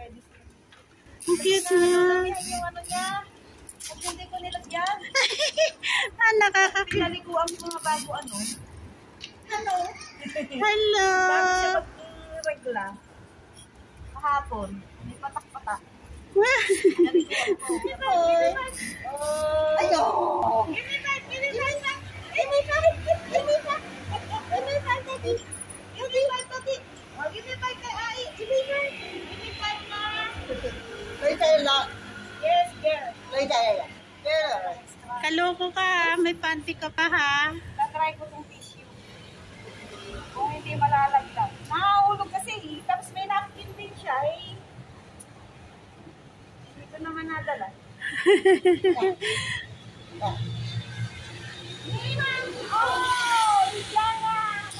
Ang cute na. Yung ano niya. At hindi ko nilagyan. Nakaka-cute. Pinaliguan ko mga bago ano. Hello. Hello. Bago siya mag-regla. Kahapon. May patak-patak. Naliguan ko. Ayo. Give me five. Give me five. Give me five. Give me five. Give me five, Tati. Give me five, Tati. Oh, give me five kay Ai. Give me five. Give me five na. Lấy tay lại, Yes, girl. lấy tay lại. Kaloko ka. May panty ka pa ha. Tatry ko tong tissue. Kung hindi malalaglag. Nakahulog kasi eh. Tapos may napkin din siya eh. Dito naman nadala. Ninang! Oh! Diana!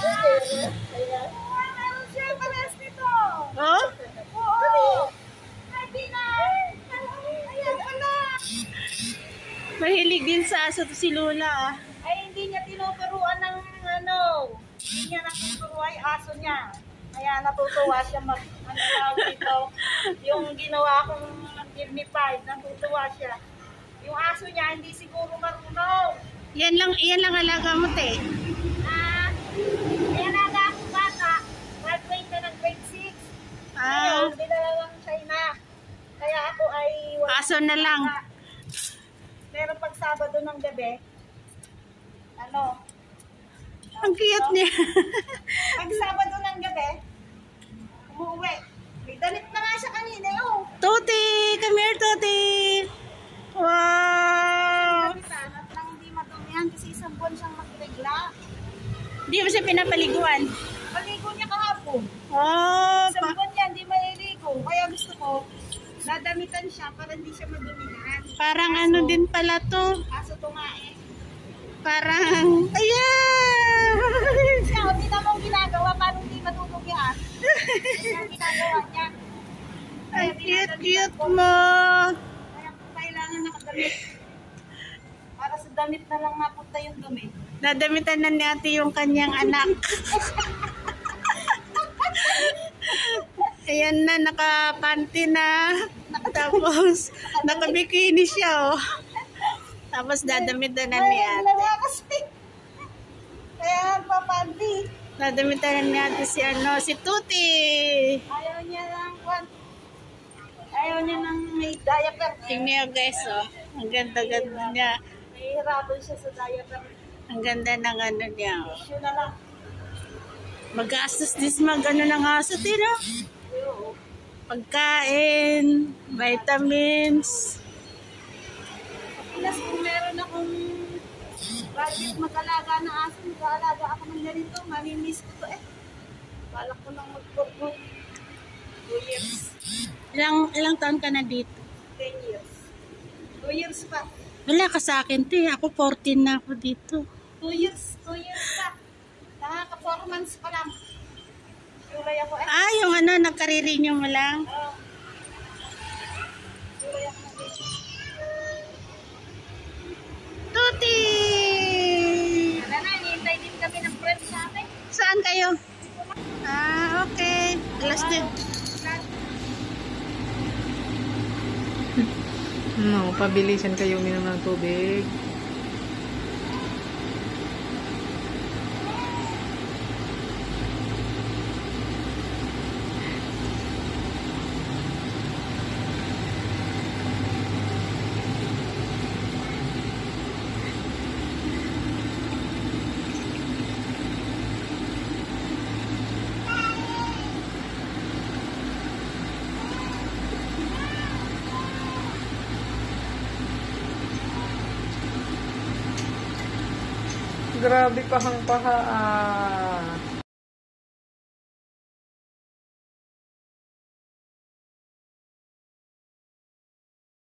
Meron siya pares nito. Oh? Oo! Happy na! Ayan pala! Mahilig din sa aso to si Lola. Ay, hindi niya tinuturuan ng ano. Hindi niya natuturuan yung aso niya. Kaya natutuwa siya mag, ano tawag dito. Yung ginawa kong give me five, natutuwa siya. Yung aso niya, hindi siguro marunong. Yan lang alaga mo, te. Kaya naga akong bata, graduate na ng grade 6. Ah, Kaya, dinala lang China. Kaya ako ay... aso na lang. Meron pag Sabado ng gabi, ano, Ang cute niya. pag Sabado ng gabi, umuwi. May damit na nga siya kanina, oh. Tuti! Come here, Tuti! Wow! At lang hindi madumihan kasi isang buwan siyang magregla. Di mo siya pinapaliguan. Maligo niya kahapon. Oh, Isang buwan niya, hindi maliligo. Kaya gusto ko, dadamitan siya para hindi siya madumihan. parang ano din pala to. Aso to nga eh. Parang, ayan! Siya, hindi na mong ginagawa, paano hindi matulog yan? Yung ginagawa niya. Ang cute mo. Kaya kailangan nakadamit. Para sa damit na lang napunta yung dumi. Nadamitan na ni ate yung kanyang anak. Ayan na, nakapanty na. Tapos, nakabikini siya, oh. Tapos, dadamitan na ni ate. Dalawa kasi. Kaya papanti. Nadamitan na ni ate si, si Tuti. Ayaw niya lang, ayaw niya ng may diaper. Tingnan niyo, guys, oh. Ang ganda-ganda niya. Nahihirapan siya sa diaper. Ang ganda ng ano niya, oh. Issue na lang. Mag-gastos this mag-ano ng aso, tira. Oo. Pagkain, vitamins. Pinas kung meron akong budget mag-alaga ng aso, mag-alaga ako ng ganito, mamimiss ko to eh. Balak ko lang mag-work 2 years. Ilang taon ka na dito? 10 years. 2 years pa. Wala ka sa akin, te. Ako 14 na ako dito. 2 years pa. Nakaka 4 months pa lang. Tulay ako eh. Ah, yung ano, nagkaririnig mo lang. Tulay ako ng baby. Tuti! Wala na, hinihintay din kami ng friends natin. Saan kayo? Ah, okay. Alas din. No, pabilisan kayo uminom ng tubig. Grabe pahang-paha.